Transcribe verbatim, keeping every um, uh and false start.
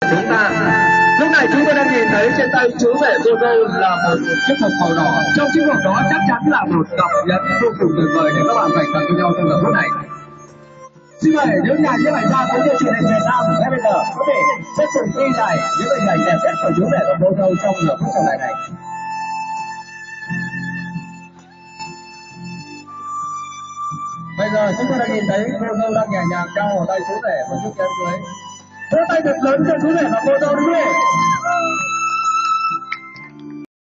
chúng ta. Lúc này chúng tôi đang nhìn thấy trên tay chú rể cô dâu là một chiếc hộp màu đỏ. Trong chiếc hộp đó chắc chắn là một cặp nhẫn vô cùng tuyệt vời để các bạn dành tặng cho nhau trong giờ phút này. Xin mời những nhà nhiếp ảnh gia của chương trình Việt Nam ngay bây giờ có thể sẽ cùng ghi lại những hình ảnh đẹp nhất của chú rể và cô dâu trong giờ phút sau này này. Bây giờ chúng tôi đang nhìn thấy cô dâu đang nhẹ nhàng trao vào tay chú rể một chiếc nhẫn cưới. Vỗ tay thật lớn cho chú rể và cô dâu đi.